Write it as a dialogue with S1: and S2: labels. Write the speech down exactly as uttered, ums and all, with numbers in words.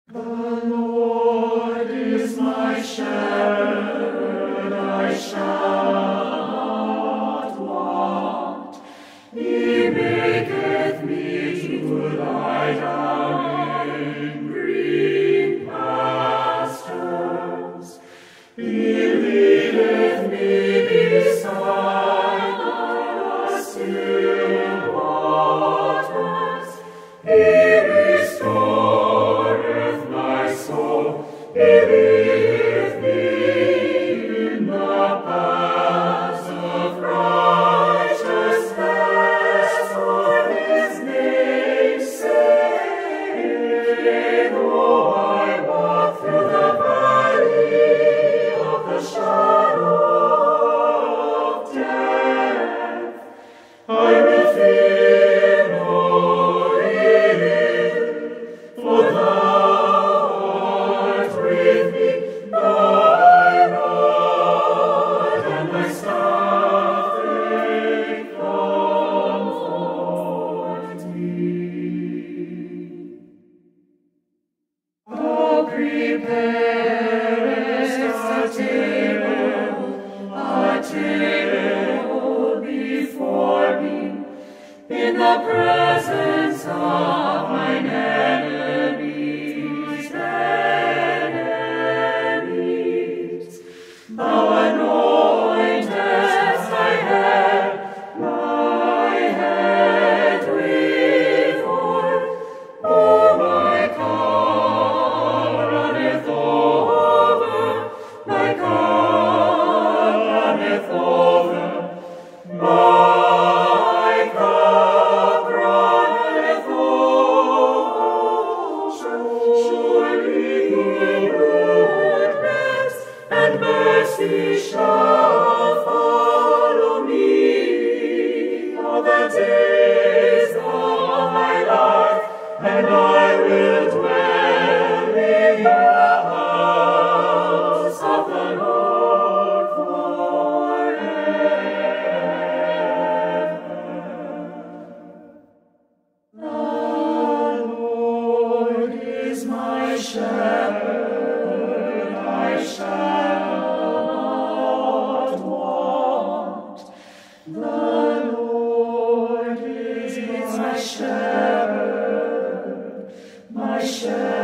S1: The Lord is my shepherd, I shall not want. He maketh me to lie down in green pastures. He leadeth me beside the still waters. He restoreth my soul. He leadeth me in the paths of righteousness for his name's sake. Yea, though I walk through the valley of the shadow of death, I will fear no evil, for thou art with me. Thy rod and thy staff, they comfort me. Thou preparest a table, a table before me, in the presence of mine enemies, enemies. Thou anointest my head, my head with oil. Oh, my cup runneth over, my cup runneth over, my cup runneth over. Surely goodness and mercy shall follow me all the days of my life, and I will dwell in the house of the Lord forever. The Lord is my shepherd, I shall not want. The Lord is my shepherd, my shepherd.